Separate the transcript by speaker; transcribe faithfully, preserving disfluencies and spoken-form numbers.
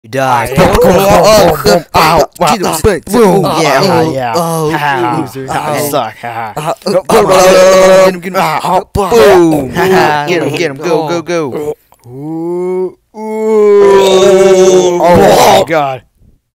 Speaker 1: You die.
Speaker 2: Oh, oh, oh, oh,
Speaker 1: Get him,
Speaker 2: oh,
Speaker 1: boom,
Speaker 2: boom,
Speaker 1: oh,
Speaker 2: yeah,
Speaker 1: oh,
Speaker 2: yeah.
Speaker 1: oh,
Speaker 2: Haha,
Speaker 1: loser.
Speaker 2: I
Speaker 1: Oh.
Speaker 2: suck. Haha.
Speaker 1: Uh,
Speaker 2: Go,
Speaker 1: boom,
Speaker 2: go, go,
Speaker 1: get him, get him.
Speaker 2: ah,
Speaker 1: Boom.
Speaker 2: Haha.
Speaker 1: Get him, get him. Go, go, go.
Speaker 2: Ooh, ooh. Oh my God.